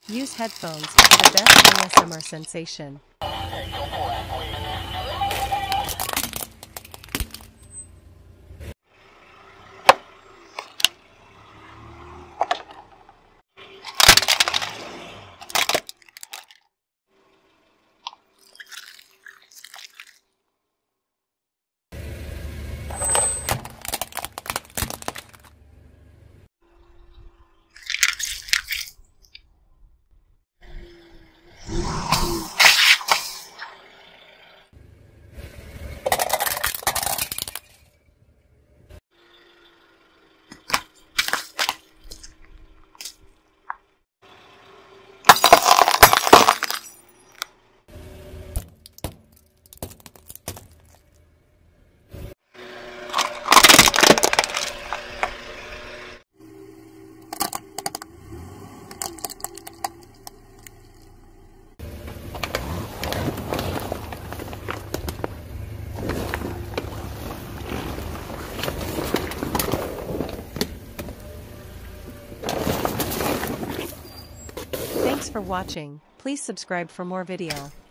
Use headphones for the best ASMR sensation. Thanks for watching. Please subscribe for more video.